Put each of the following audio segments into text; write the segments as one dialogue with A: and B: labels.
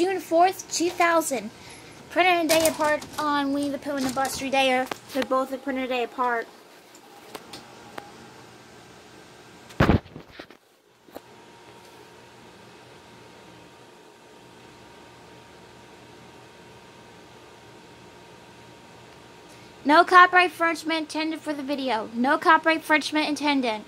A: June 4th, 2000. Printed a day apart on Winnie the Pooh and the Buster Day. They're both a printed a day apart. No copyright infringement intended for the video. No copyright infringement intended.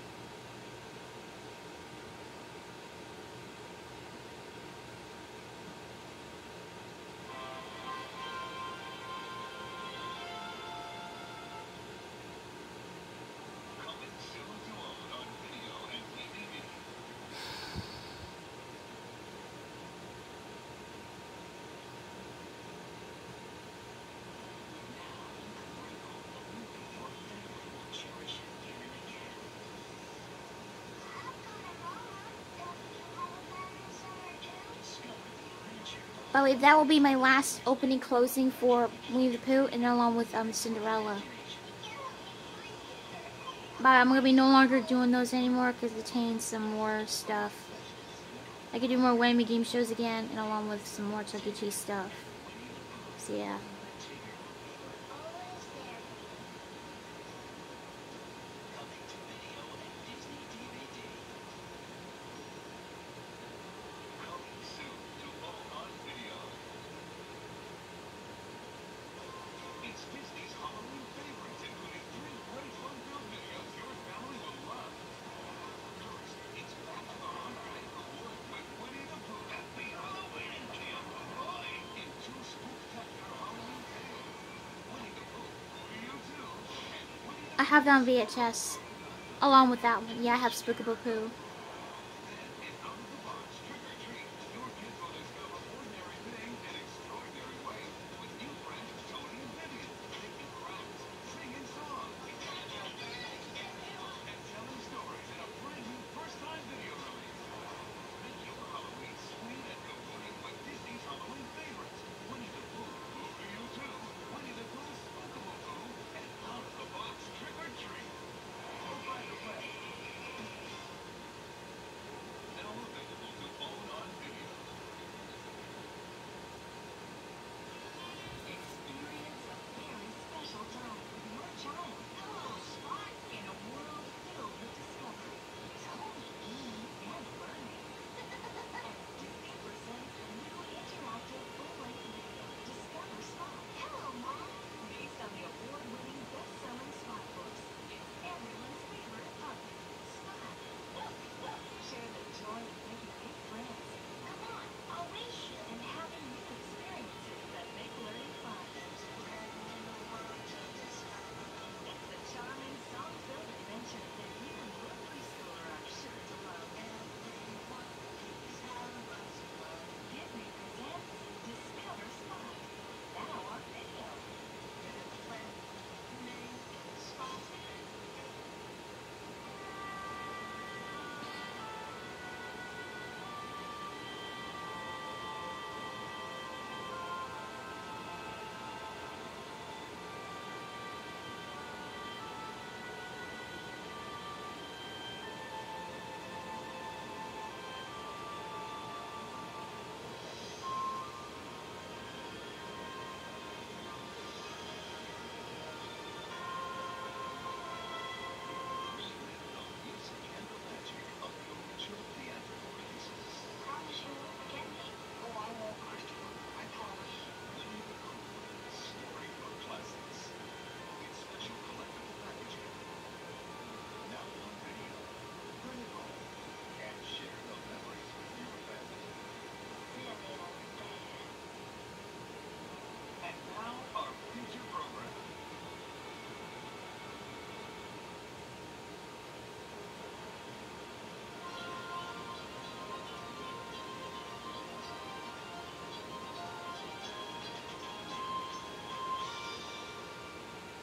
A: By the way, that will be my last opening closing for Winnie the Pooh, and along with Cinderella. But I'm going to be no longer doing those anymore because it contains some more stuff. I could do more Winnie game shows again, and along with some more Chuck E. Cheese stuff. So yeah. I have that on VHS, along with that one. Yeah, I have Spookable Pooh.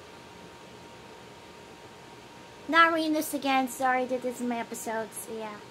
A: Not reading this again. Sorry, I did this in my episodes. Yeah.